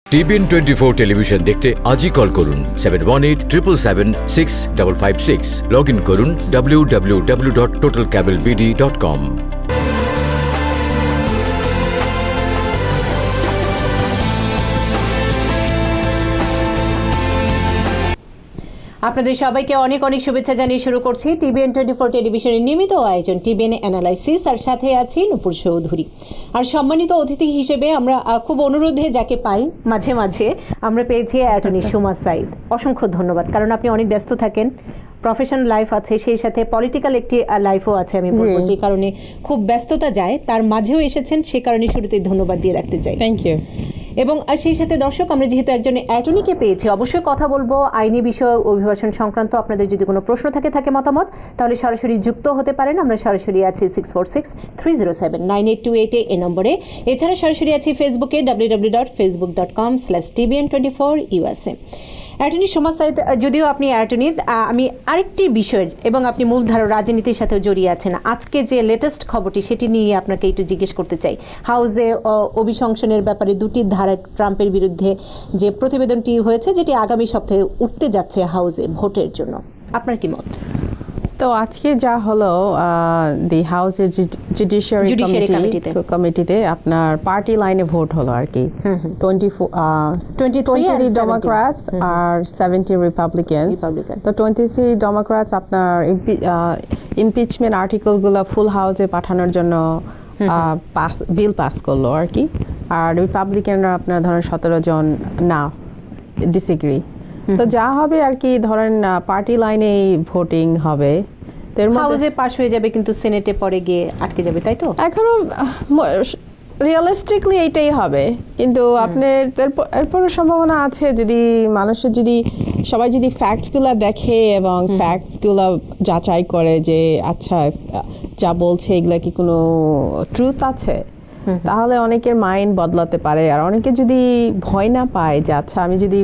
TBN 24 television দেখতে আজই call করুন 7187776556। লগ ইন করুন www.totalcablebd.com। আপনাদের সবাইকে অনেক অনেক শুভেচ্ছা জানিয়ে শুরু করছি টিবিএন 24 টেলিভিশনের নিয়মিত আয়োজন টিবিএন অ্যানালাইসিস। আর সাথে আছি নূপুর চৌধুরী। আর সম্মানিত অতিথি হিসেবে আমরা খুব অনুরোধে যাকে পাই মাঝে মাঝে আমরা পেয়েছি অ্যাটর্নি সুমা সাইদ। অসংখ্য ধন্যবাদ, কারণ আপনি অনেক ব্যস্ত থাকেন, প্রফেশনাল লাইফ আছে, সেই সাথে পলিটিক্যাল একটি লাইফও আছে। আমি বলবো যে কারণে খুব ব্যস্ততা যায়, তার মাঝেও এসেছেন, সে কারণে শুরুতেই ধন্যবাদ দিয়ে রাখতে চাই। Thank you. এবং সেই সাথে দর্শক, আমরা যেহেতু একজন অ্যাটর্নিকে পেয়েছি, অবশ্যই কথা বলবো আইনি বিষয়, অভিবাসন সংক্রান্ত। আপনাদের যদি কোনো প্রশ্ন থাকে মতামত, তাহলে সরাসরি যুক্ত হতে পারেন। আমরা সরাসরি আছি 646-307-9828 এই নম্বরে। এছাড়া সরাসরি আছি ফেসবুকে www.facebook.com/tbn24USA। অ্যাটর্নি সুমা সাইদ, যদিও আপনি অ্যাটর্নি, আমি আরেকটি বিষয়ের, এবং আপনি মূলধারা রাজনীতির সাথেও জড়িয়ে আছেন, আজকে যে লেটেস্ট খবরটি সেটি নিয়ে আপনাকে একটু জিজ্ঞেস করতে চাই। হাউসে অভিশংসনের ব্যাপারে দুটি ধারা ট্রাম্পের বিরুদ্ধে যে প্রতিবেদনটি হয়েছে, যেটি আগামী সপ্তাহে উঠতে যাচ্ছে হাউসে ভোটের জন্য, আপনার কি মত? তো আজকে যা হলো, দি হাউসের জুডিশিয়ারি কমিটিতে আপনার পার্টি লাইনে ভোট হলো আর কি। 23 ডেমোক্র্যাটস আর 70 রিপাবলিকানস। তো 23 ডেমোক্র্যাটস আপনার ইমপিচমেন্ট আর্টিকেলগুলো ফুল হাউসে পাঠানোর জন্য বিল পাস করলো আর কি। আর রিপাবলিকানরা আপনার ধরেন 17 জন না ডিসএগ্রি। তো যা হবে আর কি, ধরেন পার্টি লাইনে ভোটিং হবে, হাউসে পাস হয়ে যাবে, কিন্তু সিনেটে পরে গিয়ে আটকে যাবে, তাই তো? এখনো রিয়েলিস্টিকলি এইটাই হবে, কিন্তু আপনার এরপর সম্ভাবনা আছে যদি মানুষের সবাই যদি ফ্যাক্টসগুলো দেখে এবং ফ্যাক্টসগুলো যাচাই করে যে আচ্ছা যা বলছে এগুলা কি কোনো ট্রুথ আছে, তাহলে অনেকের মাইন্ড বদলাতে পারে। আর অনেকে যদি ভয় না পায় যে আচ্ছা আমি যদি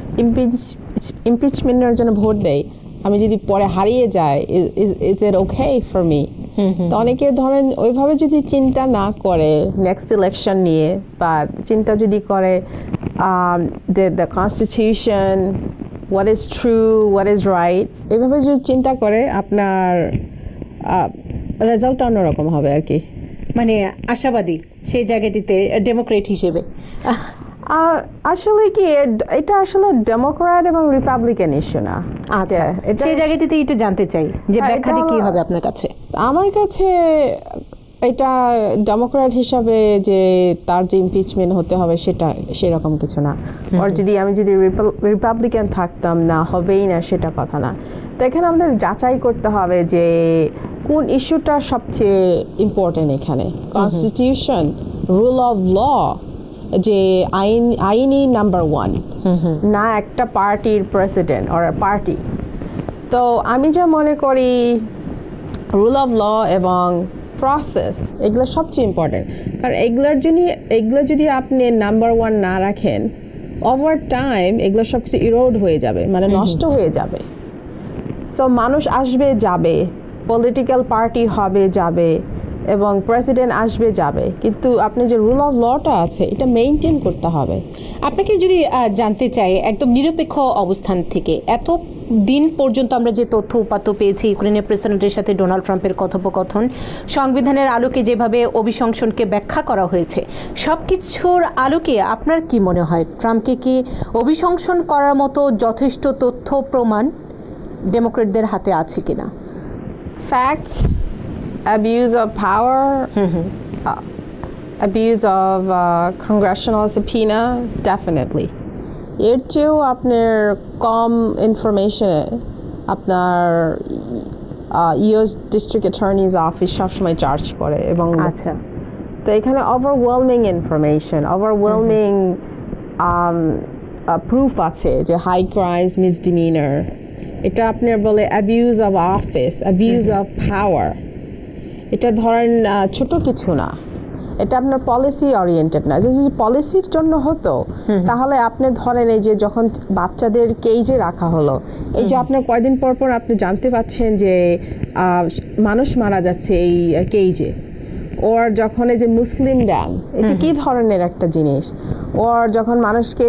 ইমপিচমেন্টের জন্য ভোট দেই, আমি যদি পরে হারিয়ে যাই, is it okay for me? তো অনেকে ধরেন ওইভাবে যদি চিন্তা না করে নেক্সট ইলেকশন নিয়ে, বা চিন্তা যদি করে the constitution, what is true, what is right, এইভাবে যদি চিন্তা করে, আপনার রেজাল্ট অন্যরকম হবে আর কি। মানে আশাবাদী সেই জায়গাটিতে ডেমোক্রেট হিসেবে। আসলে কি এটা আসলে ডেমোক্র্যাট এবং রিপাবলিকান ইস্যু না। আচ্ছা, সেই জায়গাটিতে একটু জানতে চাই যে ব্যাখ্যাটি কি হবে আপনার কাছে। আমার কাছে এটা ডেমোক্র্যাট হিসাবে যে তার যে ইমপিচমেন্ট হতে হবে সেটা সেরকম কিছু না। আর আমি যদি রিপাবলিকান থাকতাম, না হবেই না সেটা কথা না। তো এখানে আমাদের যাচাই করতে হবে যে কোন ইস্যুটা সবচেয়ে ইম্পর্টেন্ট এখানে। কনস্টিটিউশন, রুল অফ ল, যে আইনি নাম্বার 1, না একটা পার্টির প্রেসিডেন্ট অর পার্টি। তো আমি যা মনে করি রুল অফ ল এবং প্রসেস, এগুলো সবচেয়ে ইম্পর্টেন্ট। কারণ এগুলো যদি আপনি নাম্বার 1 না রাখেন, ওভার টাইম এগুলো সবচেয়ে ইরোড হয়ে যাবে, মানে নষ্ট হয়ে যাবে। সো মানুষ আসবে যাবে, পলিটিক্যাল পার্টি হবে যাবে, এবং প্রেসিডেন্ট আসবে যাবে, কিন্তু আপনি যে রুল অফ লটা আছে এটা মেইনটেইন করতে হবে। আপনাকে যদি জানতে চাই একদম নিরপেক্ষ অবস্থান থেকে, এত দিন পর্যন্ত আমরা যে তথ্য উপাত্ত পেয়েছি, ইউক্রেনের প্রেসিডেন্টের সাথে ডোনাল্ড ট্রাম্পের কথোপকথন, সংবিধানের আলোকে যেভাবে অভিশংসনকে ব্যাখ্যা করা হয়েছে, সব কিছুর আলোকে আপনার কি মনে হয় ট্রাম্পকে কি অভিশংসন করার মতো যথেষ্ট তথ্য প্রমাণ ডেমোক্রেটদের হাতে আছে কিনা? Facts, abuse of power, abuse of congressional subpoena, definitely. এর চেয়েও আপনার কম ইনফরমেশনে আপনার ইউএস ডিস্ট্রিক্ট অ্যাটর্নিজ অফিস সবসময় চার্জ করে। এবং আচ্ছা, তো এখানে ওভারওয়েলমিং ইনফরমেশন, ওভারওয়েলমিং প্রুফ আছে যে হাই ক্রাইমস, মিসডিমিনার, এটা আপনার বলে abuse of office, abuse of power. এটা ধরেন ছোট কিছু না, এটা আপনার পলিসি ওরিয়েন্টেড না। যদি পলিসির জন্য হতো তাহলে আপনি ধরেন এই যে যখন বাচ্চাদের কেজে রাখা হলো, এই যে আপনার কয়দিন পর পর আপনি জানতে পাচ্ছেন যে মানুষ মারা যাচ্ছে এই কেজে, ওর যখন এই যে মুসলিম ব্যান, এটা কি ধরনের একটা জিনিস, ওর যখন মানুষকে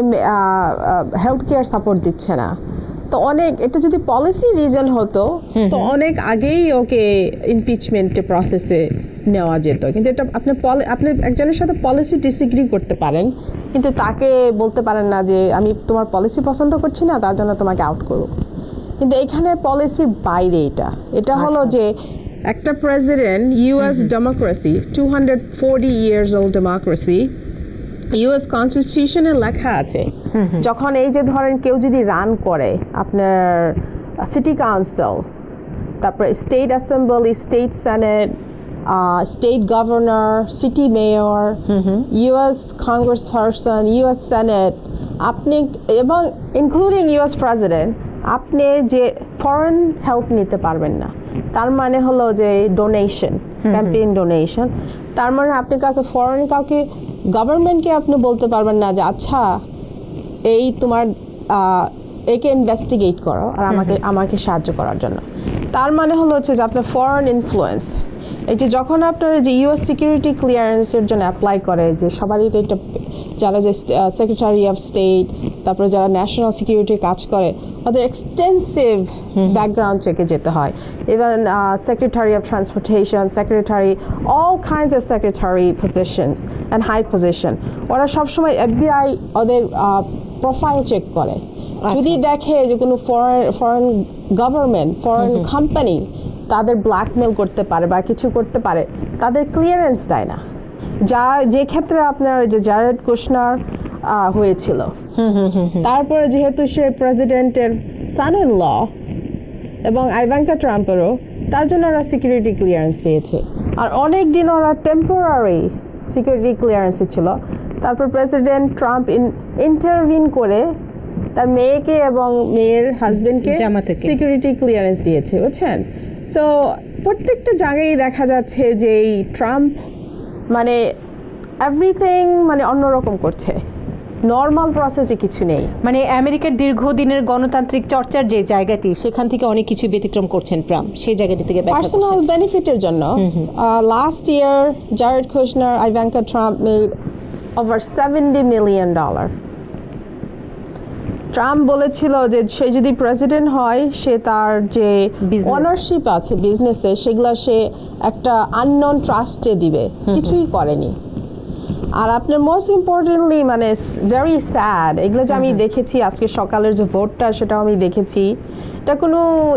হেলথ কেয়ার সাপোর্ট দিচ্ছে না, তো অনেক, এটা যদি পলিসি রিজন হতো তো অনেক আগেই ওকে ইমপিচমেন্ট প্রসেসে নেওয়া যেত। কিন্তু এটা আপনি একজনের সাথে পলিসি ডিসএগ্রি করতে পারেন, কিন্তু তাকে বলতে পারেন না যে আমি তোমার পলিসি পছন্দ করছি না, তার জন্য তোমাকে আউট করব। কিন্তু এখানে পলিসির বাইরে এটা হলো যে একটা president, US democracy, 240 years old democracy, US কনস্টিটিউশনে লেখা আছে যখন এই যে ধরেন কেউ যদি রান করে আপনার সিটি কাউন্সিল, তারপরে state assembly, state senate, state governor, city mayor, US congress person, US senate, আপনি এবং ইনক্লুডিং ইউএস প্রেসিডেন্ট, আপনি যে ফরেন হেল্প নিতে পারবেন না। তার মানে হলো যে ডোনেশন, ক্যাম্পেইন ডোনেশন, তার মানে আপনি কাউকে গভর্নমেন্টকে আপনি বলতে পারবেন না যে আচ্ছা এই তোমার একে ইনভেস্টিগেট করো আর আমাকে সাহায্য করার জন্য। তার মানে হলো হচ্ছে যে আপনার ফরেন ইনফ্লুয়েন্স, এই যে যখন আপনার যে ইউএস সিকিউরিটি ক্লিয়ারেন্সের জন্য অ্যাপ্লাই করে, যে সবারই তো এটা, যারা যে সেক্রেটারি অফ স্টেট, তারপরে যারা ন্যাশনাল সিকিউরিটির কাজ করে, ওদের এক্সটেন্সিভ ব্যাকগ্রাউন্ড চেকে যেতে হয়। Even secretary of transportation, secretary, all kinds of secretary positions and high position, ওরা সবসময় FBI ওদের প্রোফাইল চেক করে। যদি দেখে যে কোনো ফরেন গভর্নমেন্ট, ফরেন কোম্পানি তাদের ব্ল্যাকমেল করতে পারে বা কিছু করতে পারে, তাদের ক্লিয়ারেন্স দেয় না। যে ক্ষেত্রে আপনার যে জারেড কুশনার হয়েছিল, তারপরে যেহেতু সে প্রেসিডেন্টের সান ইন ল এবং আইভাঙ্কা ট্রাম্পেরও, তার জন্য ওরা সিকিউরিটি ক্লিয়ারেন্স পেয়েছে। আর অনেক দিন ওরা টেম্পোরারি সিকিউরিটি ক্লিয়ারেন্সে ছিল, তারপর প্রেসিডেন্ট ট্রাম্প ইন্টারভিন করে তার মেয়েকে এবং মেয়ের হাজবেন্ডকে সিকিউরিটি ক্লিয়ারেন্স দিয়েছে, বুঝছেন? তো প্রত্যেকটা জায়গায় দেখা যাচ্ছে যে এই ট্রাম্প মানে এভরিথিং মানে অন্যরকম করছে, নর্মাল প্রসেসে কিছু নেই। মানে আমেরিকার দীর্ঘদিনের গণতান্ত্রিক চর্চার যে জায়গাটি, সেখান থেকে অনেক কিছু ব্যতিক্রম করছেন ট্রাম্প, সেই জায়গাটি থেকে পার্সোনাল বেনিফিটের জন্য। Last year Jared Kushner, Ivanka Trump made over $70 million। Trump বলেছিল যে সে যদি প্রেসিডেন্ট হয়, সে তার যে ওনারশিপ আছে বিজনেসে, সেগুলো সে একটা আননোন ট্রাস্টে দিবে, কিছুই করেনি। আর আপনার মোস্ট ইম্পর্টেন্টলি মানে ভেরি স্যাড, এগুলো যে আমি দেখেছি আজকে সকালের যে ভোটটা, সেটাও আমি দেখেছি, এটা কোনো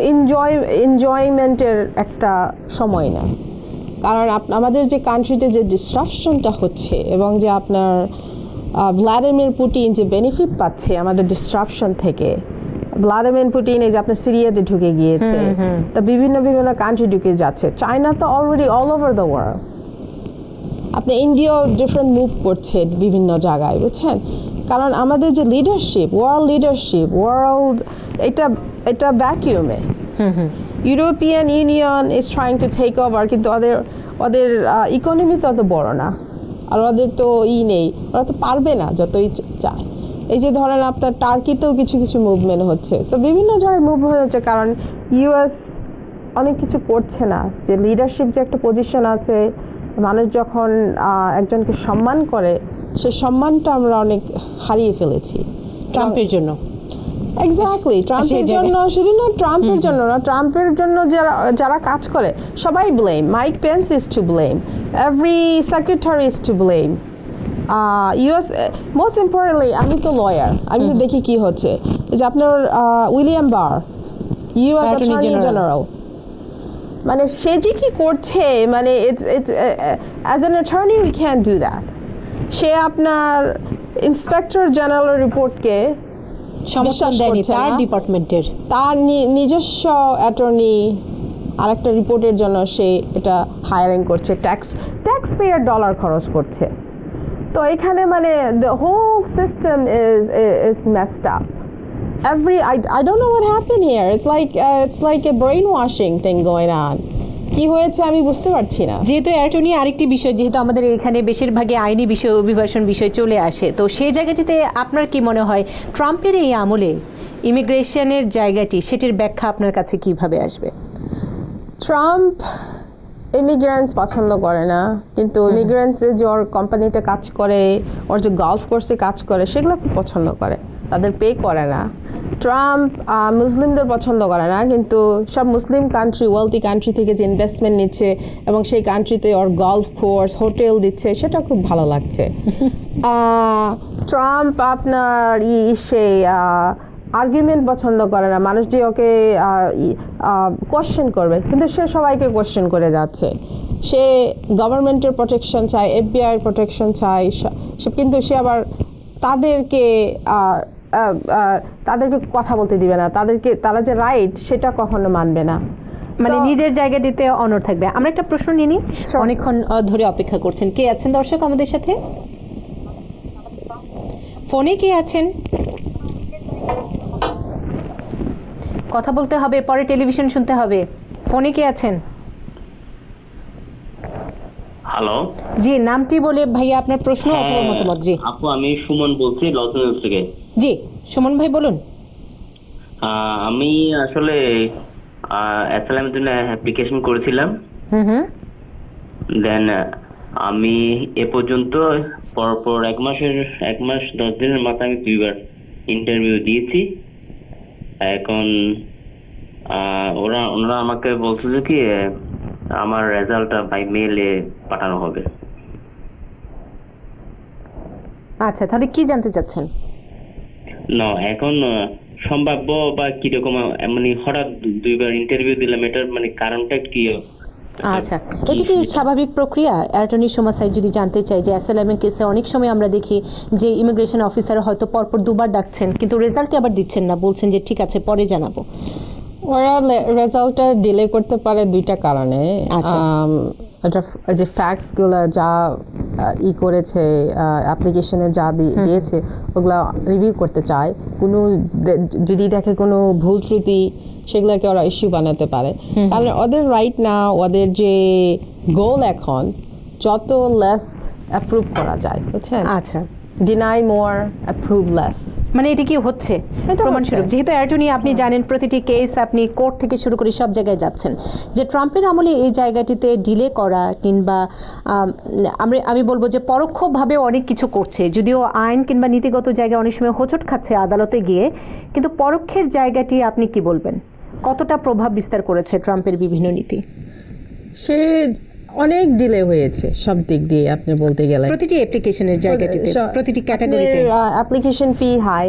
এনজয়মেন্টের একটা সময় না। কারণ আমাদের যে কান্ট্রিতে যে ডিসরাপশনটা হচ্ছে এবং যে আপনার ভ্লাদিমির পুতিন যে বেনিফিট পাচ্ছে আমাদের ডিসরাপশন থেকে, ভ্লাদিমির পুতিন এই যে আপনার সিরিয়াতে ঢুকে গিয়েছে, তা বিভিন্ন কান্ট্রি ঢুকে যাচ্ছে, চায়না তো already all over the world, আপনি ইন্ডিয়াও ডিফারেন্ট মুভ করছে বিভিন্ন জায়গায়, বুঝছেন? কারণ আমাদের যে লিডারশিপ, ওয়ার্ল্ড এটা ভ্যাকিউমে। European Union is trying to take over, কিন্তু ওদের ইকোনমি তো অত বড় না, আর ওদের তো নেই, ওরা তো পারবে না যতই চায়। এই যে ধরেন আপনার টার্কিতেও কিছু মুভমেন্ট হচ্ছে, সো বিভিন্ন জায়গায় মুভমেন্ট হচ্ছে, কারণ ইউএস অনেক কিছু করছে না। যে লিডারশিপ যে একটা পজিশন আছে, মানুষ যখন একজনকে সম্মান করে, সেই সম্মানটা আমরা অনেক হারিয়ে ফেলেছি ট্রাম্পের জন্য। এক্স্যাক্টলি, ট্রাম্পের জন্য, শুধু না ট্রাম্পের জন্য না, ট্রাম্পের জন্য যারা কাজ করে সবাই blame. Mike Pence is to blame, every secretary is to blame. US most importantly, আমি তো লয়ার, আমি তো দেখি কি হচ্ছে, যে আপনার William Barr, US attorney general, মানে সে যে কি করছে, মানে as an attorney we can do that. সে আপনার ইন্সপেক্টর জেনারেল রিপোর্টকে সমর্থন দেয়নি, তার ডিপার্টমেন্টের, তার নিজস্ব অ্যাটর্নি আরেকটা রিপোর্টের জন্য সে এটা হায়ারিং করছে, ট্যাক্স পেয়ার ডলার খরচ করছে। তো এখানে মানে the whole system is messed up. I don't know what happened here. It's like a brainwashing thing going on. কি হয়েছে আমি বুঝতে পারছি না। যেহেতু অ্যাটর্নি আরেকটি বিষয়, যেহেতু আমাদের এখানে বেশিরভাগই আইনি বিষয়, অভিবাসন বিষয় চলে আসে, তো সেই জায়গাটিতে আপনার কি মনে হয় ট্রাম্পের এই আমলে ইমিগ্রেশনের জায়গাটি, সেটির ব্যাখ্যা আপনার কাছে কিভাবে আসবে? ট্রাম্প ইমিগ্রেন্টস পছন্দ করে না, কিন্তু ইমিগ্রেন্টস যে ওর কোম্পানিতে কাজ করে, ওর যে গলফ কোর্সে কাজ করে সেগুলো খুব পছন্দ করে, তাদের পে করে না। ট্রাম্প মুসলিমদের পছন্দ করে না, কিন্তু সব মুসলিম কান্ট্রি, ওয়েলথি কান্ট্রি থেকে যে ইনভেস্টমেন্ট নিচ্ছে এবং সেই কান্ট্রিতে ওর গলফ কোর্স, হোটেল দিচ্ছে, সেটা খুব ভালো লাগছে। ট্রাম্প আপনার সেই আর্গুমেন্ট পছন্দ করে না, মানুষ যে ওকে কোয়েশ্চেন করবে, কিন্তু সে সবাইকে কোয়েশ্চেন করে যাচ্ছে। সে গভর্নমেন্টের প্রোটেকশন চায়, FBI প্রোটেকশন চায় সব, কিন্তু সে আবার তাদেরকে কথা বলতে দিবে না, তারা যে রাইট সেটা কখনো মানবে না, মানে নিজের জায়গাটিতে অনড় থাকবে। আমরা একটা প্রশ্ন নিয়ে নিই, অনেকক্ষণ ধরে অপেক্ষা করছেন। কে আছেন দর্শক আমাদের সাথে? ফোনে কে আছেন? কথা বলতে হবে, পরে টেলিভিশন শুনতে হবে। ফোনে কে আছেন? হ্যালো, জি, নামটি বলে ভাইয়া আপনার প্রশ্ন অথবা মতামত। জি আপু, আমি সুমন বলছি লস এঞ্জেলস থেকে। জি সুমন ভাই বলুন। আমি আসলে অ্যাসাইলামের জন্য অ্যাপ্লিকেশন করেছিলাম। দেন আমি এ পর্যন্ত পরপর 1 মাস 10 দিনের মাথায় আমি 2বার ইন্টারভিউ দিয়েছি। এখন ওনারা আমাকে বলছিল কি আমার রেজাল্টটা বাই মেইলে পাঠানো হবে। আচ্ছা, তাহলে কি জানতে চাচ্ছেন? না, এখন সম্ভাব্য বা কিরকম, মানে হঠাৎ 2বার ইন্টারভিউ দিলাম, এটার মানে কারণটা কি? আচ্ছা, এটা কি স্বাভাবিক প্রক্রিয়া? অ্যাটর্নির সমস্যায় যদি জানতে চাই যে অ্যাসাইলামের কেসে অনেক সময় আমরা দেখি যে ইমিগ্রেশন অফিসার হয়তো পরপর 2বার ডাকছেন, কিন্তু রেজাল্টে আবার দিচ্ছেন না, বলছেন যে ঠিক আছে পরে জানাবো। ওরা রেজাল্টটা ডিলে করতে পারে 2টা কারণে। যে ফ্যাক্টসগুলো যা করেছে, অ্যাপ্লিকেশনে যা দিয়েছে ওগুলো রিভিউ করতে চায়, যদি দেখে কোনো ভুল ত্রুটি সেগুলোকে ওরা ইস্যু বানাতে পারে। কারণ ওদের রাইট না, ওদের যে গোল এখন যত লেস অ্যাপ্রুভ করা যায়, বুঝছেন? আচ্ছা, ডিনাই মোর, অ্যাপ্রুভ লেস। মানে এটা কি হচ্ছে প্রমাণস্বরূপ? যেহেতু অ্যাটর্নি আপনি জানেন প্রতিটি কেস আপনি কোর্ট থেকে শুরু করে সব জায়গায় যাচ্ছেন, যে ট্রাম্পের আমলে এই জায়গাটিতে ডিলে করা কিংবা আমি বলবো যে পরোক্ষভাবে অনেক কিছু করছে, যদিও আইন কিংবা নীতিগত জায়গায় অনেক সময় হোঁচট খাচ্ছে আদালতে গিয়ে, কিন্তু পরোক্ষের জায়গাটি আপনি কি বলবেন? কতটা প্রভাব বিস্তার করেছে ট্রাম্পের বিভিন্ন নীতি? সে অনেক ডিলে হয়েছে সব দিক দিয়ে আপনি বলতে গেলে, প্রতিটি অ্যাপ্লিকেশনের জায়গাটিতে, প্রতিটি ক্যাটাগরিতে। অ্যাপ্লিকেশন ফি হাই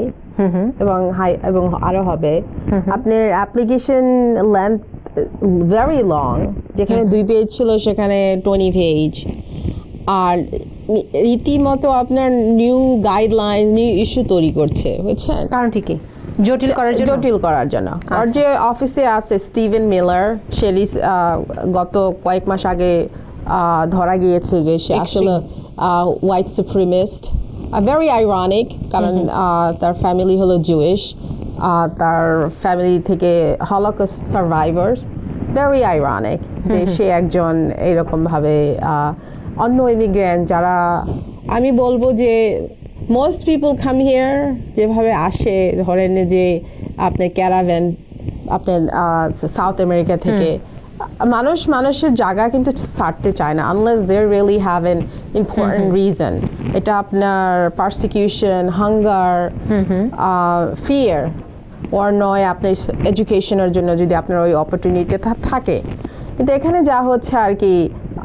এবং আরো হবে। আপনার অ্যাপ্লিকেশন লেন্থ ভেরি লং, যেখানে 2 পেজ ছিল সেখানে 20 পেজ। আর রীতিমতো আপনার নিউ গাইডলাইন, নিউ ইস্যু তৈরি করছে, বুঝছেন? কারণ ঠিকই জটিল করার জন্য। আর যে অফিসে আছে স্টিভেন মিলার, সে গত কয়েক মাস আগে ধরা গিয়েছে যে সে আসলে হোয়াইট সুপ্রিমিস্ট। ভেরি আইরনিক, কারণ তার ফ্যামিলি হলো জুইশ, তার ফ্যামিলি থেকে হলোকস্ট সার্ভাইভার্স। ভেরি আইরনিক যে সে একজন এরকমভাবে অন্য ইমিগ্রেন্ট যারা, আমি বলবো যে most people come here যেভাবে আসে, ধরেন যে আপনার ক্যারাভ্যান, আপনার সাউথ আমেরিকা থেকে মানুষের জায়গা কিন্তু ছাড়তে চায় না unless they really have an important reason. এটা আপনার persecution, hunger, fear or নয় আপনার এডুকেশনের জন্য যদি আপনার ওই অপরচুনিটি থাকে। কিন্তু এখানে যা হচ্ছে আর কি,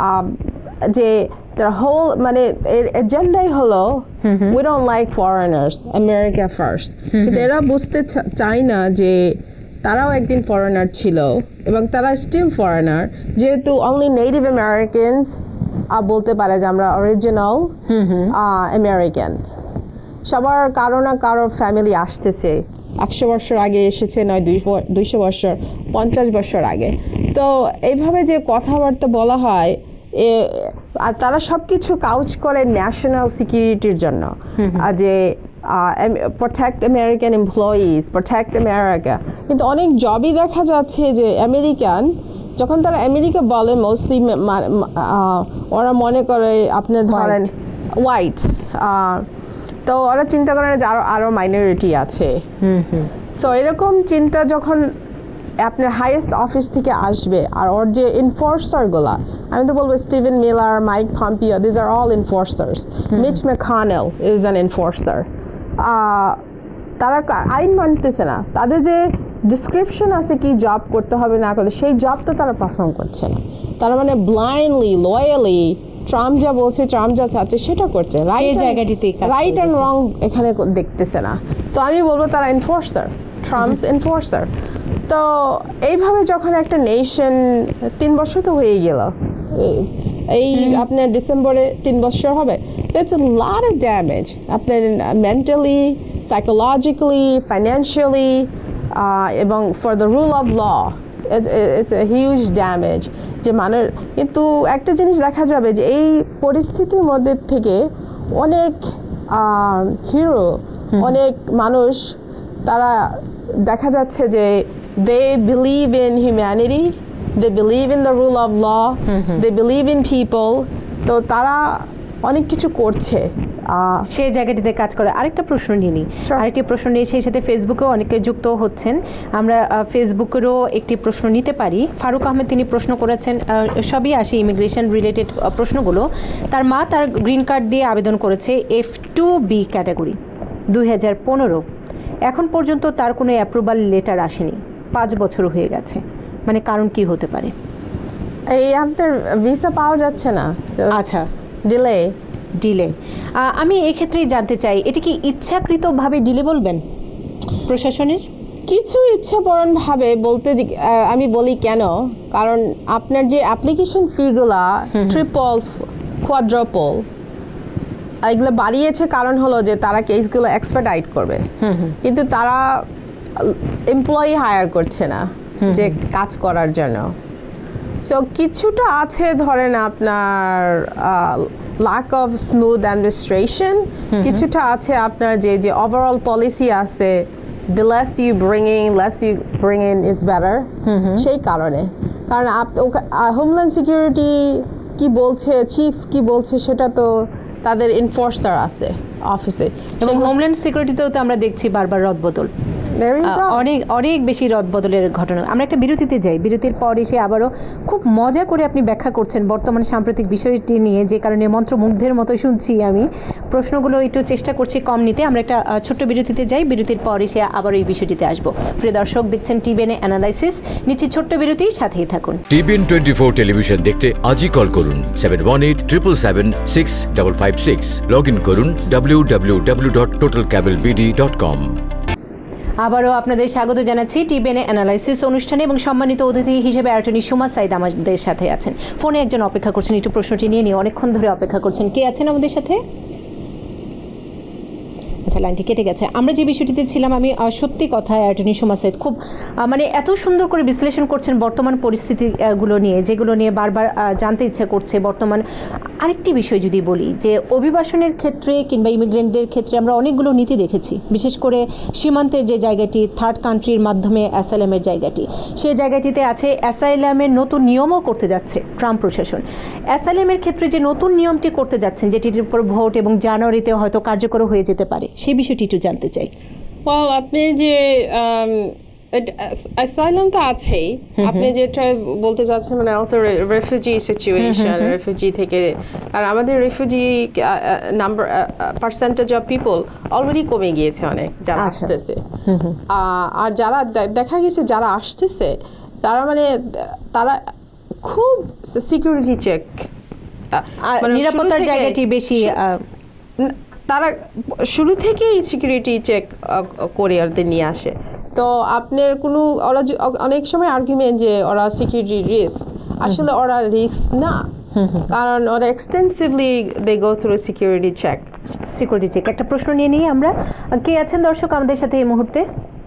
যে their whole মানে এজেন্ডাই হলো we don't like foreigners, America first. কিন্তু এরা বুঝতে চায় না যে তারাও একদিন ফরেনার ছিল এবং তারা স্টিল ফরেনার, যেহেতু অনলি নেটিভ আমেরিকানস বলতে পারে যে আমরা অরিজিনাল আমেরিকান। সবার কারো না কারো ফ্যামিলি আসতেছে, 100 বছর আগে এসেছে, নয় 200 বছর, 50 বছর আগে। তো এইভাবে যে কথাবার্তা বলা হয়, আর তারা সবকিছু কাউচ করে ন্যাশনাল সিকিউরিটির জন্য, যে protect American employees, protect America. কিন্তু অনেক জবই দেখা যাচ্ছে যে আমেরিকান, যখন তারা আমেরিকা বলে মোস্টলি ওরা মনে করে আপনি ধরেন হোয়াইট, তো ওরা চিন্তা করে যে আরো মাইনরিটি আছে। সো এরকম চিন্তা যখন আপনার হাইয়েস্ট অফিস থেকে আসবে, আর ওর যে এনফোর্সারগুলা, আমি তো বলবো Steven Miller, Mike Pompeo, these are all enforcers. Mitch McConnell is an enforcer. তারা আইন মানতেছে না, তাদের যে ডিসক্রিপশন আছে কি জব করতে হবে না করলে, সেই জবটা তারা পারফর্ম করছে না। তারা মানে ব্লাইন্ডলি লয়ালি ট্রাম্প যা বলছে, ট্রাম্প যা চাচ্ছে সেটা করছে, রাইট অ্যান্ড রং এখানে দেখতেছে না। তো আমি বলবো তারা এনফোর্সার, ট্রাম্পস এনফোর্সার। তো এইভাবে যখন একটা নেশন 3 বছর তো হয়ে গেল, এই আপনার ডিসেম্বরে 3 বছর হবে, so it's a lot of damage আপনার মেন্টালি, সাইকোলজিক্যালি, ফাইন্যান্সিয়ালি, এবং for the rule of law it's a huge damage যে মানুষ। কিন্তু একটা জিনিস দেখা যাবে যে এই পরিস্থিতির মধ্যে থেকে অনেক হিরো, অনেক মানুষ, তারা দেখা যাচ্ছে যে they believe in humanity, they believe in the rule of law, they believe in people, তো তারা অনেক কিছু করছে সেই জায়গাটিতে কাজ করে। আরেকটা প্রশ্ন নিয়ে নিই, আরেকটি প্রশ্ন নিয়ে সেই সাথে ফেসবুকেও অনেকে যুক্ত হচ্ছেন, আমরা ফেসবুকেরও একটি প্রশ্ন নিতে পারি। ফারুক আহমেদ তিনি প্রশ্ন করেছেন, সবই আসে ইমিগ্রেশন রিলেটেড প্রশ্নগুলো। তার মা তার গ্রিন কার্ড দিয়ে আবেদন করেছে F2B ক্যাটাগরি 2015, এখন পর্যন্ত তার কোনো অ্যাপ্রুভাল লেটার আসেনি, 5 বছর হয়ে গেছে, মানে কারণ কি হতে পারে? এই আপনার ভিসা পাওয়া যাচ্ছে না। আচ্ছা, ডিলে। আমি এক্ষেত্রেই জানতে চাই, এটা কি ইচ্ছাকৃতভাবে ডিলে বলবেন প্রশাসনের? কিছু ইচ্ছাপরণভাবে বলতে আমি বলি কেন, কারণ আপনার যে অ্যাপ্লিকেশন ফিগুলা ট্রিপল, কোয়াড্রাপল এগুলো বাড়িয়েছে, কারণ হলো যে তারা কেসগুলো এক্সপার্টাইট করবে, কিন্তু তারা এমপ্লয়ি হায়ার করছে না যে কাজ করার জন্য। সো কিছুটা আছে ধরেন আপনার lack of smooth administration, কিছুটা আছে আপনার যে ওভারঅল পলিসি আছে, the less you bring in is better, সেই কারণে। কারণ হোমল্যান্ড সিকিউরিটি কি বলছে, চিফ কি বলছে, সেটা তো তাদের এনফোর্সার আছে অফিসে, এবং হোমল্যান্ড সিকিউরিটিতেও তো আমরা দেখছি বারবার রদবদল, অনেক বেশি রদবদলের ঘটনা। আমরা একটা বিরতিতে যাই, বিরতির পর এসে আবারও খুব মজা করে আপনি ব্যাখ্যা করছেন বর্তমান সাম্প্রতিক বিষয়টি নিয়ে, যে কারণে মন্ত্রমুগ্ধের মতো শুনছি আমি। প্রশ্নগুলো একটু চেষ্টা করছি কম নিতে। আমরা একটা ছোট্ট বিরতিতে যাই, বিরতির পর এসে আবারও এই বিষয়টিতে আসবো। প্রিয় দর্শক, দেখছেন টিবিএন অ্যানালাইসিস, নিচ্ছি ছোট্ট বিরতি, সাথেই থাকুন। টিবিএন 24 টেলিভিশন দেখতে আজই কল করুন 7187776556। লগ ইন করুন www.totalcablebd.com। আবারও আপনাদের স্বাগত জানাচ্ছি টিবিএন অ্যানালাইসিস অনুষ্ঠানে, এবং সম্মানিত অতিথি হিসেবে অ্যাটর্নি সুমা সাইদ আমাদের সাথে আছেন। ফোনে একজন অপেক্ষা করছেন, একটু প্রশ্নটি নিয়ে অনেকক্ষণ ধরে অপেক্ষা করছেন। কে আছেন আমাদের সাথে? আচ্ছা, লাইনটি কেটে গেছে। আমরা যে বিষয়টিতে ছিলাম, আমি সত্যি কথা অ্যাটর্নি সুমা সাইদ খুব মানে এত সুন্দর করে বিশ্লেষণ করছেন বর্তমান পরিস্থিতিগুলো নিয়ে, যেগুলো নিয়ে বারবার জানতে ইচ্ছা করছে। বর্তমান আরেকটি বিষয় যদি বলি, যে অভিবাসনের ক্ষেত্রে কিংবা ইমিগ্রেন্টদের ক্ষেত্রে আমরা অনেকগুলো নীতি দেখেছি, বিশেষ করে সীমান্তের যে জায়গাটি, থার্ড কান্ট্রির মাধ্যমে অ্যাসাইলামের জায়গাটি, সেই জায়গাটিতে আছে অ্যাসাইলামের নতুন নিয়মও করতে যাচ্ছে ট্রাম্প প্রশাসন। অ্যাসাইলামের ক্ষেত্রে যে নতুন নিয়মটি করতে যাচ্ছেন, যেটির উপর ভোট এবং জানুয়ারিতে হয়তো কার্যকর হয়ে যেতে পারে, সেই বিষয়টি একটু জানতে চাই। আপনি যে অ্যাসাইলাম তো আছেই, আপনি যেটা বলতে চাচ্ছেন মানে অলসো রেফিউজি সিচুয়েশন, রেফিউজি থেকে, আর আমাদের refugee number percentage of people already কমে গিয়েছে অনেক, যারা আসতেছে। আর যারা দেখা গেছে যারা আসতেছে, তারা মানে তারা খুব সিকিউরিটি চেক, নিরাপত্তার জায়গাটি বেশি, তারা শুরু থেকেই সিকিউরিটি চেক করে ওদের নিয়ে আসে। তো আপনার কোনো, ওরা অনেক সময় আর্গুমেন্ট যে ওরা সিকিউরিটি রিস্ক, আসলে ওরা রিস্ক না, কারণ ওরা extensively they go through security check. একটা প্রশ্ন নিয়ে নিই আমরা। কে আছেন দর্শক আমাদের সাথে এই মুহূর্তে?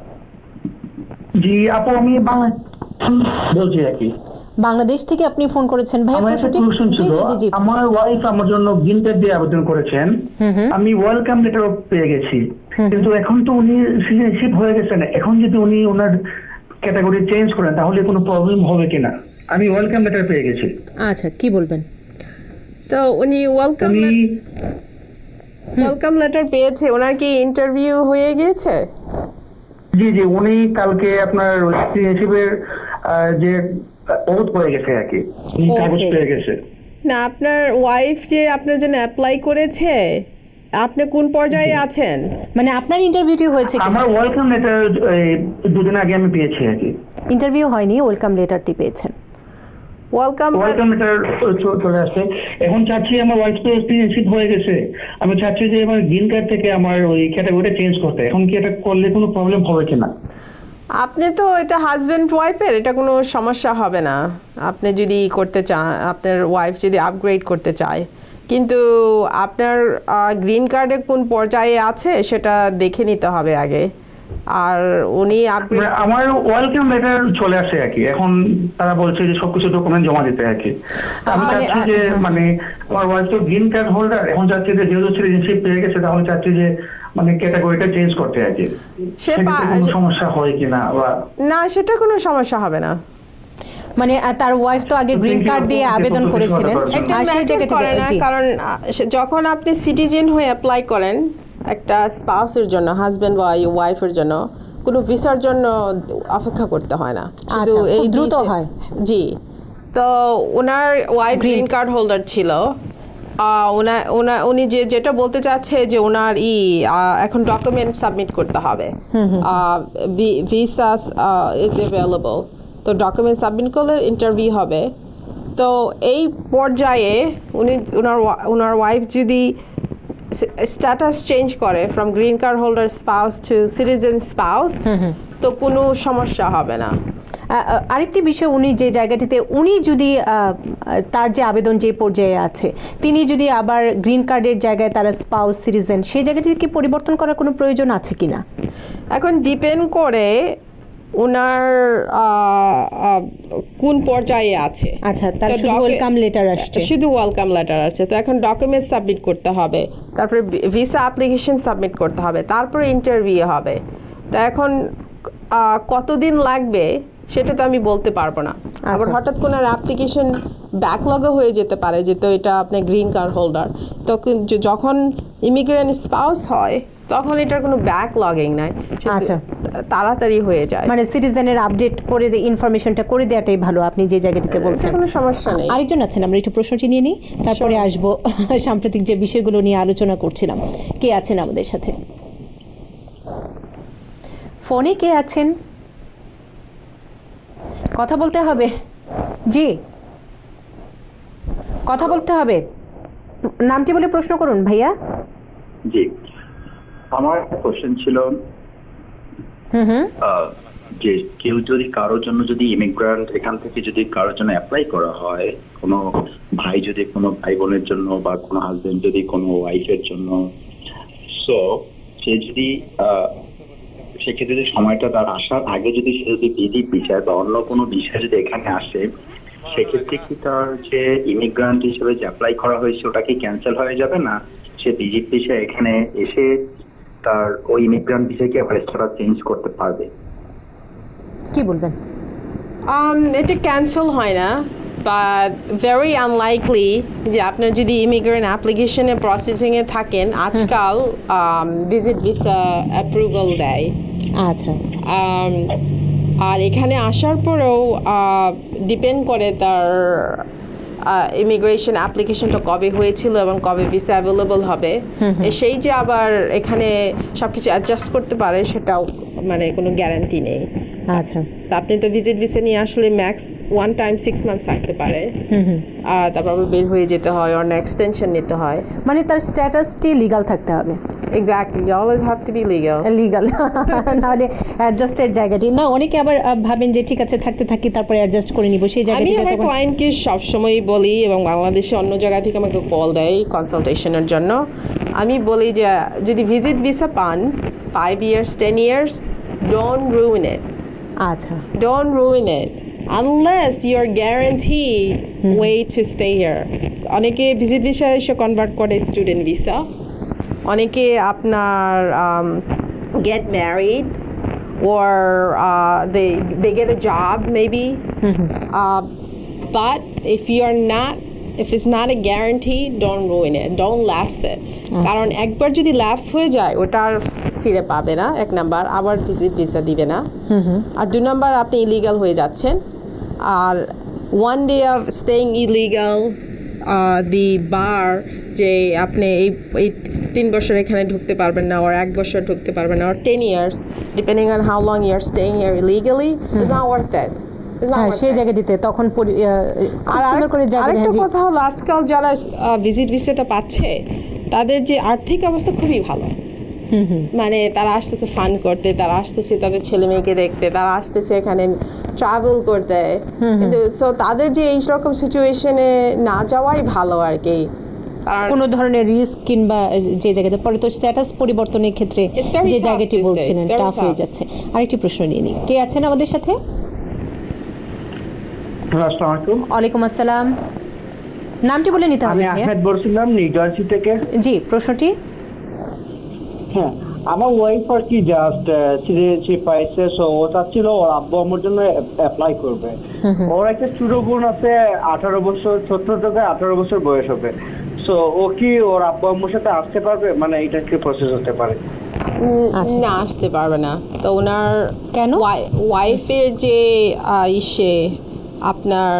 জি আপু, আমি বলছি আর কি। বাংলাদেশ থেকে আপনি ফোন করেছেন ভাই? আমার ওয়াইফ আমার জন্য গ্রিন কার্ড দিয়ে আবেদন করেছেন, আমি ওয়েলকাম লেটার পেয়ে গেছি, কিন্তু এখন তো উনি সিটিজেনশিপ হয়ে গেছেন, এখন যদি উনি ওনার ক্যাটাগরি চেঞ্জ করেন তাহলে কোনো প্রবলেম হবে কিনা? আমি ওয়েলকাম লেটার পেয়ে গেছি। আচ্ছা, কি বলবেন? তো উনি ওয়েলকাম লেটার পেয়েছে, ওনার কি ইন্টারভিউ হয়ে গিয়েছে? জি জি, উনি কালকে আপনার সিটিজেনশিপের যে ওথ হয়ে গেছে আর কি, উনি Oath কাগজ হয়ে পেয়ে গেছে। গেছে। না, আপনার ওয়াইফ যে আপনার জন্য অ্যাপ্লাই করেছে, আপনি কোন পর্যায়ে আছেন? মানে আপনার ইন্টারভিউটি হয়েছে কি? আমার ওয়েলকাম লেটার দুদিন আগে আমি পেয়েছি আর কি। ইন্টারভিউ হয়নি, ওয়েলকাম লেটারটি পেয়েছেন। ওয়েলকাম লেটার চলে আসছে। এখন চাচ্ছি, আমার ওয়াইফ তো সিটিজেনশিপ হয়ে গেছে, আমি চাচ্ছি যে আমার গ্রিন কার্ড থেকে আমার ওই ক্যাটাগরিটা চেঞ্জ করতে। এখন কি এটা করলে কোনো প্রবলেম হবে কিনা? আপনি তো এটা হাজবেন্ড ওয়াইফের, এটা কোনো সমস্যা হবে না আপনি যদি করতে চান, আপনার ওয়াইফ যদি আপগ্রেড করতে চায়। কিন্তু আপনার গ্রিন কার্ডে কোন পর্যায়ে আছে সেটা দেখে নিতে হবে আগে। আর উনি আপগ্রেড, আমার ওয়েলকাম লেটার চলে আসে আর কি। এখন তারা বলছে যে সবকিছু ডকুমেন্ট জমা দিতে আর কি। আমি মানে, চাচ্ছি যে মানে আমার ওয়াইফ তো গ্রিন কার্ড হোল্ডার, এখন চাচ্ছি যে যেহেতু সিটিজেনশিপ পেয়ে গেছে, তাহলে চাচ্ছি যে মানে ক্যাটাগরিটা চেঞ্জ করতে আর কি। সেক্ষেত্রে কোনো সমস্যা হয় কিনা বা? না, সেটা কোনো সমস্যা হবে না। মানে তার ওয়াইফ তো আগে গ্রিন কার্ড দিয়ে আবেদন করেছিলেন, এটা আর সেই matter জায়গা করে থেকে না, জি। কারণ যখন আপনি সিটিজেন হয়ে অ্যাপ্লাই করেন একটা স্পাউসের জন্য, হাজবেন্ড বা ওয়াইফের জন্য, কোনো ভিসার জন্য অপেক্ষা করতে হয় না, আচ্ছা, খুব দ্রুত হয়। জি। তো ওনার ওয়াইফ গ্রিন কার্ড হোল্ডার ছিল। উনি যেটা বলতে চাচ্ছে যে ওনার এখন ডকুমেন্ট সাবমিট করতে হবে, ভিসা ইজ অ্যাভেলেবল, তো ডকুমেন্ট সাবমিট করলে ইন্টারভিউ হবে। তো এই পর্যায়ে ওনার ওয়াইফ যদি স্ট্যাটাস চেঞ্জ করে from green card holder spouse to citizen spouse, তো কোনো সমস্যা হবে না। আরেকটি বিষয়, উনি যে জায়গাটিতে উনি যদি তার যে আবেদন যে পর্যায়ে আছে, তিনি যদি আবার গ্রিন কার্ডের জায়গায় তারা স্পাউস সিটিজেন, সেই জায়গাটিতে কি পরিবর্তন করার কোনো প্রয়োজন আছে কিনা? এখন ডিপেন্ড করে ওনার কোন পর্যায়ে আছে। আচ্ছা, তার শুধু ওয়েলকাম লেটার আসছে, শুধু ওয়েলকাম লেটার আসছে। তো এখন ডকুমেন্ট সাবমিট করতে হবে, তারপরে ভিসা অ্যাপ্লিকেশন সাবমিট করতে হবে, তারপরে ইন্টারভিউ হবে। তো এখন কতদিন লাগবে সেটা তো আমি বলতে পারবো না। আবার হঠাৎ কোনো অ্যাপ্লিকেশন ব্যাকলগে হয়ে যেতে পারে, যেহেতু এটা আপনি গ্রিন কার্ড হোল্ডার। তখন যখন ইমিগ্রেন্ট স্পাউস হয় তখন এটার কোনো ব্যাকলগিং নাই, আচ্ছা, তাড়াতাড়ি হয়ে যায়। মানে সিটিজেনের আপডেট করে ইনফরমেশনটা করে দেওয়াটাই ভালো, আপনি যে জায়গাটিতে বলছেন। কোনো সমস্যা নেই। আরেকজন আছেন, আমরা একটু প্রশ্নটি নিয়ে নিই, তারপরে আসবো সাম্প্রতিক যে বিষয়গুলো নিয়ে আলোচনা করছিলাম। কে আছেন আমাদের সাথে ফোনে? কে আছেন? কথা বলতে হবে। জি, কথা বলতে হবে। নামটি বলে প্রশ্ন করুন ভাইয়া। জি, আমার কোশ্চেন ছিল যে কেউ যদি কারোর জন্য, যদি ইমিগ্রেন্ট এখান থেকে যদি কারোর জন্য অ্যাপ্লাই করা হয়, কোনো ভাই যদি কোনো ভাই বোনের জন্য বা কোনো হাজবেন্ড যদি কোনো ওয়াইফের জন্য, সো সে যদি সেক্ষেত্রে যদি সময়টা তার আসার আগে যদি সে যদি বিধি বিষয় বা অন্য কোনো বিষয় যদি এখানে আসে, সেক্ষেত্রে কি তার যে ইমিগ্রেন্ট হিসেবে যে অ্যাপ্লাই করা হয়েছে ওটা কি ক্যান্সেল হয়ে যাবে, না সে ভিজিট ভিসা এখানে এসে তার ওই ইমিগ্রেন্ট ভিসাকে আবার চেঞ্জ করতে পারবে? কি বলবেন? এটা ক্যান্সেল হয় না, বাট ভেরি আনলাইকলি যে আপনার যদি ইমিগ্রেন্ট অ্যাপ্লিকেশনে প্রসেসিংয়ে থাকেন, আজকাল ভিজিট ভিসা অ্যাপ্রুভাল দেয়। আচ্ছা, আর এখানে আসার পরেও ডিপেন্ড করে তার ইমিগ্রেশন অ্যাপ্লিকেশনটা কবে হয়েছিল এবং কবে ভিসা অ্যাভেলেবল হবে, সেই যে আবার এখানে সবকিছু অ্যাডজাস্ট করতে পারে সেটাও মানে কোনো গ্যারান্টি নেই। আচ্ছা, আপনি তো ভিজিট ভিসা নিয়ে আসলে ম্যাক্স 1 টাইম 6 মান্থস থাকতে পারে, তারপর আবার বের হয়ে যেতে হয়, অন্য এক্সটেনশন নিতে হয়। মানে তার স্ট্যাটাসটি লিগাল থাকতে হবে। Exactly, always have to be legal. নাহলে অ্যাডজাস্টের জায়গাটি না, অনেকে আবার ভাবেন যে ঠিক আছে থাকতে থাকি তারপরে অ্যাডজাস্ট করে নিব, সেই জায়গাটি। আমি আমার ক্লায়েন্টকে সবসময় বলি, এবং বাংলাদেশে অন্য জায়গা থেকে আমাকে কল দেয় কনসালটেশনের জন্য, আমি বলি যে যদি ভিজিট ভিসা পান 5 years 10 years, don't ruin it. আচ্ছা, Don't ruin it unless you're guaranteed way to stay here. অনেকে ভিজিট ভিসা এসে কনভার্ট করে স্টুডেন্ট ভিসা, অনেকে আপনার get married or they get a job maybe, but if you're not if it's not a guarantee, don't ruin it, don't lapse it. কারণ একবার যদি lapse হয়ে যায় ওটা আর ফিরে পাবে না, এক নাম্বার, আবার ভিসা দিবে না, আর 2 নাম্বার আপনি ইলিগাল হয়ে যাচ্ছেন। আর 1 day of staying illegal, the bar যে আপনি এই 3 বছর এখানে ঢুকতে পারবেন না, আর 1 বছর ঢুকতে পারবেন না, or 10 years depending on how long you're staying here illegally, it's not worth it. হ্যাঁ, সেই জায়গাটিতে তখন আর সুন্দর করে জায়গা আরেকটা কথা হলো, আজকাল যারা ভিসাটা পাচ্ছে তাদের যে আর্থিক অবস্থা খুবই ভালো, মানে তারা আসতেছে ফান করতে, তারা আসতেছে তাদের ছেলে মেয়েকে দেখতে, তারা আসতেছে এখানে ট্রাভেল করতে, কিন্তু সো তাদের যে এই রকম সিচুয়েশনে না যাওয়াই ভালো আর কি। কোনো ধরনের রিস্ক কিংবা যে জায়গাতে পরে তো স্ট্যাটাস পরিবর্তনের ক্ষেত্রে যে জায়গাটি বলছিলেন টাফ হয়ে যাচ্ছে। আরেকটি প্রশ্ন নিয়ে নিই, কে আছেন আমাদের সাথে? ওয়ালাইকুম আসসালাম, নামটি বলে নিতে হবে। আমি আহমেদ বলছিলাম নিউ জার্সি থেকে। জি, প্রশ্নটি। হ্যাঁ, আমার ওয়াইফ আর কি জাস্ট সিটিজেনশিপ পাইছে, সো ও চাচ্ছিল ওর আব্বু আম্মুর জন্য অ্যাপ্লাই করবে। ওর একটা ছোট বোন আছে 18 বছর, 17 থেকে 18 বছর বয়স হবে, সো ও কি ওর আব্বু আম্মুর সাথে আসতে পারবে? মানে এটা কি প্রসেস হতে পারে? না, আসতে পারবে না। তো ওনার কেন? ওয়াইফের যে আপনার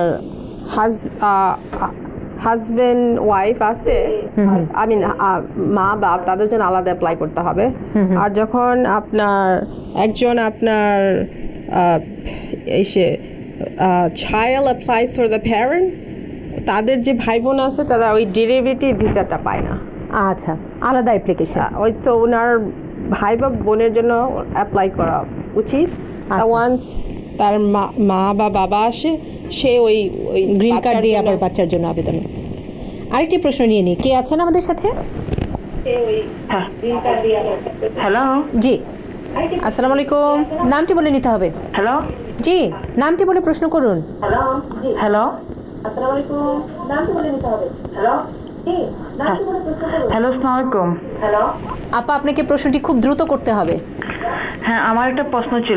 হাজবেন্ড ওয়াইফ আছে, আমি মা বাপ, তাদের জন্য আলাদা অ্যাপ্লাই করতে হবে। আর যখন আপনার একজন আপনার child applies for the parent, তাদের যে ভাই বোন আছে তারা ওই ডেরিভেটিভ ভিসাটা পায় না। আচ্ছা, আলাদা অ্যাপ্লিকেশন। ওই তো ওনার ভাই বা বোনের জন্য অ্যাপ্লাই করা উচিত। ওয়ান্স তার মা বা বাবা আসে, সে ওই গ্রিন কার্ড দিয়ে আবার বাচ্চার জন্য আবেদন। আরেকটি প্রশ্ন নিয়ে নিই, কে আছেন আমাদের সাথে? হ্যালো, জি, আসসালামু আলাইকুম, নামটি বলে নিতে হবে। হ্যালো, জি, নামটি বলে প্রশ্ন করুন। হ্যালো, আসসালামু আলাইকুম, নামটি বলে নিতে হবে। হ্যালো, জি, নামটি বলে প্রশ্ন করুন। হ্যালো, আসসালামু আলাইকুম। হ্যালো আপা, আপনাকে প্রশ্নটি খুব দ্রুত করতে হবে। হ্যাঁ, আমার একটা প্রশ্ন ছিল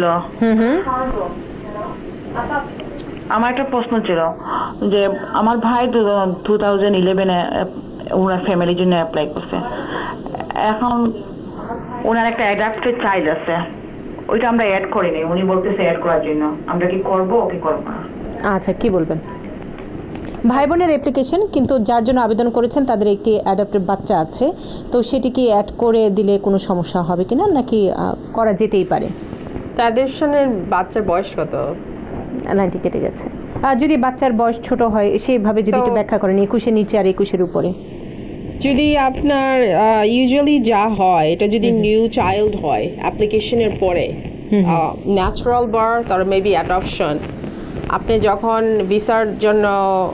যে আমার ভাই 2011-এ ওনার ফ্যামিলির জন্য অ্যাপ্লাই করছে। এখন ওনার একটা অ্যাডাপ্টেড চাইল্ড আছে, ওইটা আমরা অ্যাড করিনি, উনি বলতেছে অ্যাড করার জন্য। আমরা কি করবো কি করবো না? আচ্ছা, কি বলবেন? ভাই বোনের অ্যাপ্লিকেশন, কিন্তু যার জন্য আবেদন করেছেন তাদের একটি অ্যাডাপ্টেড বাচ্চা আছে, তো সেটি কি অ্যাড করে দিলে কোনো সমস্যা হবে কিনা, নাকি করা যেতেই পারে? তাদের সঙ্গে বাচ্চার বয়স কত? 90 কেটে গেছে। আর যদি বাচ্চার বয়স ছোট হয়, সেইভাবে যদি একটু ব্যাখ্যা করেন, 21-এর নিচে আর 21-এর উপরে। যদি আপনার ইউজুয়ালি যা হয়, এটা যদি নিউ চাইল্ড হয় অ্যাপ্লিকেশনের পরে, ন্যাচারাল বার্থ আর মেবি অ্যাডপশন, আপনি যখন ভিসার জন্য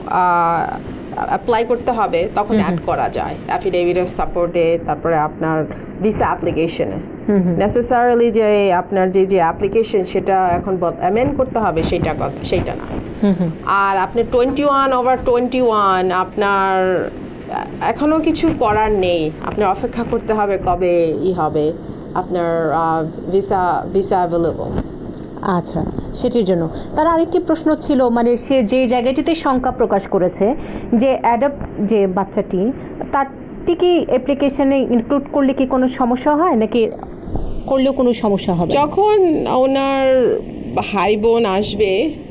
অ্যাপ্লাই করতে হবে তখন অ্যাড করা যায় অ্যাফিডেভিটের সাপোর্টে, তারপরে আপনার ভিসা অ্যাপ্লিকেশনে। নেসেসারিলি যে আপনার যে অ্যাপ্লিকেশন সেটা এখন অ্যামেন্ড করতে হবে সেইটা না। আর আপনি 21/21 আপনার এখনো কিছু করার নেই, আপনার অপেক্ষা করতে হবে কবে হবে আপনার ভিসা অ্যাভেলেবল। আচ্ছা, সেটির জন্য তার আরেকটি প্রশ্ন ছিল, মানে সে যে জায়গাটিতে শঙ্কা প্রকাশ করেছে যে অ্যাডপ্ট যে বাচ্চাটি, তারটি কি অ্যাপ্লিকেশনে ইনক্লুড করলে কি কোনো সমস্যা হয়, নাকি করলেও কোনো সমস্যা হবে? যখন ওনার ভাই বোন আসবে,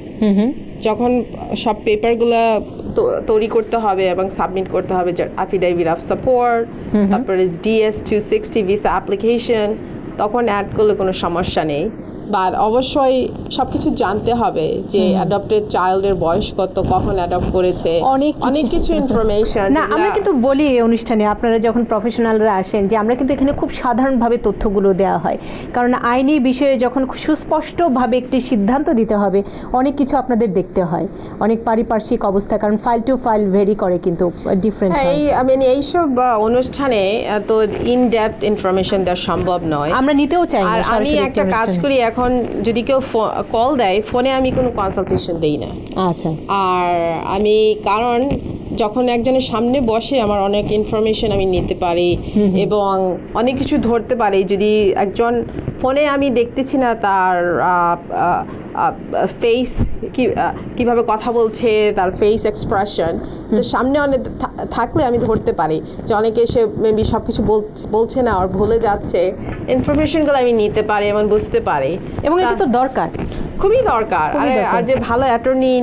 যখন সব পেপারগুলো তৈরি করতে হবে এবং সাবমিট করতে হবে, অ্যাফিডেভিট অফ সাপোর্ট, তারপরে DS-260 ভিসা অ্যাপ্লিকেশন, তখন অ্যাড করলে কোনো সমস্যা নেই। বাট অবশ্যই সবকিছু জানতে হবে যে অ্যাডপ্টেড চাইল্ডের বয়স কত, কখন অ্যাডপ্ট করেছে, অনেক কিছু ইনফরমেশন। না, আমরা কিন্তু বলি এই অনুষ্ঠানে, আপনারা যখন প্রফেশনালরা আসেন, যে আমরা কিন্তু এখানে খুব সাধারণভাবে তথ্যগুলো দেওয়া হয়, কারণ আইনি বিষয়ে যখন সুস্পষ্টভাবে একটি সিদ্ধান্ত দিতে হবে, অনেক কিছু আপনাদের দেখতে হয়, অনেক পারিপার্শ্বিক অবস্থা, কারণ ফাইল টু ফাইল ভেরি করে, কিন্তু ডিফারেন্ট হয়। এইসব অনুষ্ঠানে এত ইন ডেপথ ইনফরমেশন দেওয়া সম্ভব নয়, আমরা নিতেও চাই না। আমি একটা কাজ করি, এখন যদি কেউ কল দেয় ফোনে, আমি কোনো কনসালটেশন দেই না। আচ্ছা। আর আমি কারণ যখন একজনের সামনে বসে আমার অনেক ইনফরমেশন আমি নিতে পারি এবং অনেক কিছু ধরতে পারি। যদি একজন ফোনে আমি দেখতেছি না তার ফেস কিভাবে কথা বলছে, তার ফেস এক্সপ্রেশন, তো সামনে অনেক থাকলে আমি ধরতে পারি যে অনেকে এসে মেবি সব কিছু বলছে না আর ভুলে যাচ্ছে, ইনফরমেশনগুলো আমি নিতে পারি এবং বুঝতে পারি, এবং এটা তো দরকার, খুবই দরকার। আর যে ভালো অ্যাটর্নি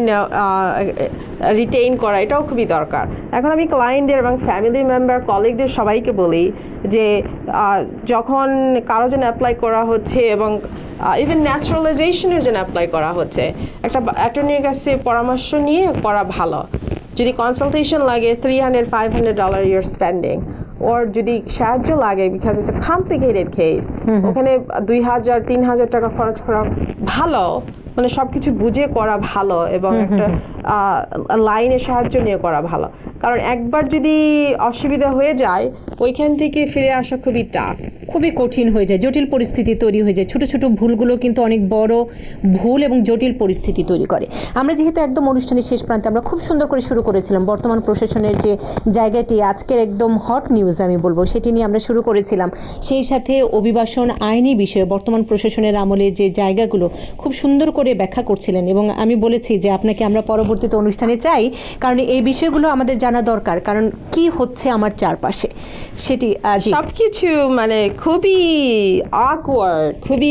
রিটেইন করা এটাও খুবই দরকার। এখন আমি ক্লায়েন্টদের এবং ফ্যামিলি মেম্বার কলিগদের সবাইকে বলি যে যখন কারো জন্য অ্যাপ্লাই করা হচ্ছে এবং ইভেন ন্যাচারালাইজেশনের জন্য অ্যাপ্লাই করা হচ্ছে, একটা অ্যাটর্নির কাছে পরামর্শ নিয়ে করা ভালো। যদি কনসালটেশন লাগে $300-500 ইউর স্পেন্ডিং, ওর যদি সাহায্য লাগে because it's a complicated case, ওখানে $2,000-3,000 টাকা খরচ করা ভালো, মানে সব কিছু বুঝে করা ভালো এবং একটা লাইনে সাহায্য নিয়ে করা ভালো। কারণ একবার যদি অসুবিধা হয়ে যায় ওইখান থেকে ফিরে আসা খুবই টাফ, খুবই কঠিন হয়ে যায়, জটিল পরিস্থিতি তৈরি হয়ে যায়। ছোট ছোট ভুলগুলো কিন্তু অনেক বড় ভুল এবং জটিল পরিস্থিতি তৈরি করে। আমরা যেহেতু একদম অনুষ্ঠানের শেষ প্রান্তে, আমরা খুব সুন্দর করে শুরু করেছিলাম বর্তমান প্রশাসনের যে জায়গাটি আজকের একদম হট নিউজ আমি বলবো, সেটি নিয়ে আমরা শুরু করেছিলাম। সেই সাথে অভিবাসন আইনি বিষয়ে বর্তমান প্রশাসনের আমলে যে জায়গাগুলো খুব সুন্দর করে ব্যাখ্যা করছিলেন, এবং আমি বলেছি যে আপনাকে আমরা পরবর্তীতে অনুষ্ঠানে চাই, কারণ এই বিষয়গুলো আমাদের জানা দরকার, কারণ কি হচ্ছে আমার চারপাশে সেটি সবকিছু মানে খুবই awkward, খুবই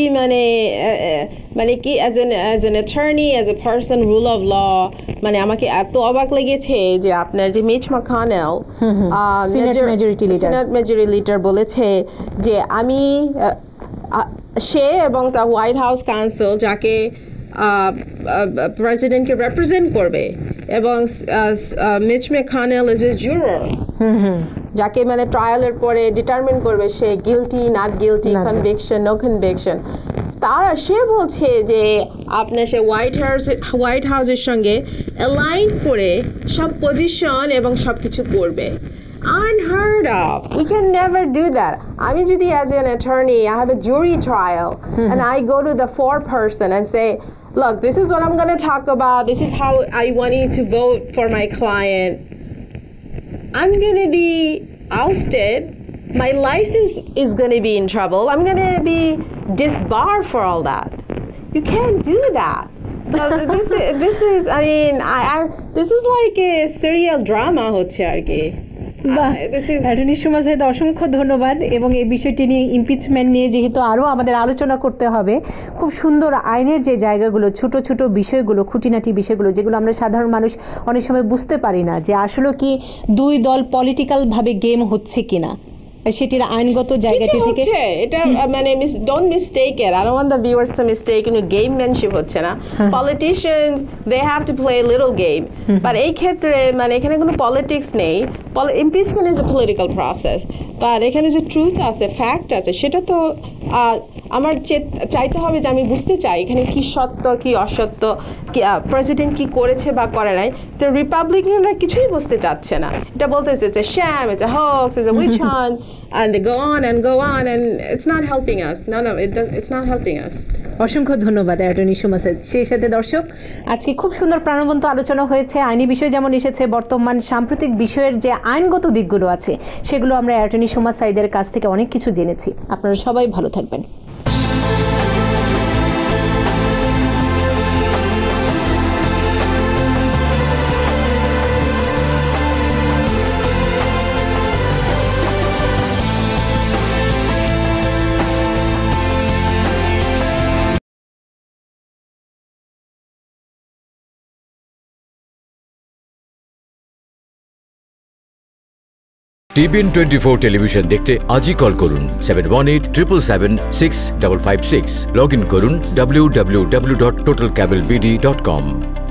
মানে কি as an attorney, as a person, rule of law, মানে আমাকে এত অবাক লেগেছে যে আপনার যে Mitch McConnell senate majority leader বলেছে যে আমি সে এবং দ্য হোয়াইট হাউস কাউন্সিল যাকে প্রেসিডেন্টকে রিপ্রেজেন্ট করবে, এবং Mitch McConnell is a juror, যাকে মানে ট্রায়ালের পরে ডিটারমিন করবে সে guilty, not guilty, conviction, no conviction. তারা সে বলছে যে আপনার সে হোয়াইট হাউসের সঙ্গে অ্যালাইন করে সব পজিশন এবং সব কিছু করবে। Unheard of. We can never do that. আমি যদি as an attorney, I have a jury trial, and I go to the foreperson and say, look, this is what I'm going to talk about. This is how I want you to vote for my client. I'm going to be ousted. My license is going to be in trouble. I'm going to be disbarred for all that. You can't do that. So this is, I mean, this is like a serial drama হচ্ছে আর কি। Attorney Suma Saeed, অসংখ্য ধন্যবাদ। এবং এই বিষয়টি নিয়ে, impeachment নিয়ে যেহেতু আরও আমাদের আলোচনা করতে হবে, খুব সুন্দর আইনের যে জায়গাগুলো, ছোট ছোট বিষয়গুলো, খুঁটিনাটি বিষয়গুলো, যেগুলো আমরা সাধারণ মানুষ অনেক সময় বুঝতে পারি না যে আসলে কি দুই দল পলিটিক্যালভাবে গেম হচ্ছে কিনা, সেটির আইনগত জায়গাটি থেকে এটা মানে don't mistake it, I don't want the viewers to mistake, কোনো গেমম্যানশিপ হচ্ছে না। Politicians they have to play little game, but এই ক্ষেত্রে মানে এখানে কোনো পলিটিক্স নেই। Impeachment is a political process, but এখানে যে ট্রুথ আছে, ফ্যাক্ট আছে, সেটা তো আমার চাইতে হবে যে আমি বুঝতে চাই এখানে কি সত্য কি অসত্য, প্রেসিডেন্ট কি করেছে বা করে নাই। তো রিপাবলিকানরা কিছুই বুঝতে চাচ্ছে না, এটা বলতেছে যে sham, it's a hoax, it's a witch hunt, and they go on and it's not helping us. No, it's not helping us. অসংখ্য ধন্যবাদ অ্যাটর্নি সুমা সাইদ। সেই সাথে দর্শক, আজকে খুব সুন্দর প্রাণবন্ত আলোচনা হয়েছে। আইনি বিষয় যেমন এসেছে, বর্তমান সাম্প্রতিক বিষয়ের যে আইনগত দিকগুলো আছে সেগুলো আমরা অ্যাটর্নি সুমা সাইদের কাছ থেকে অনেক কিছু জেনেছি। আপনারা সবাই ভালো থাকবেন। TBN 24 টেলিভিশন দেখতে আজই কল করুন 7187776556। লগ ইন করুন www.totalcablebd.com।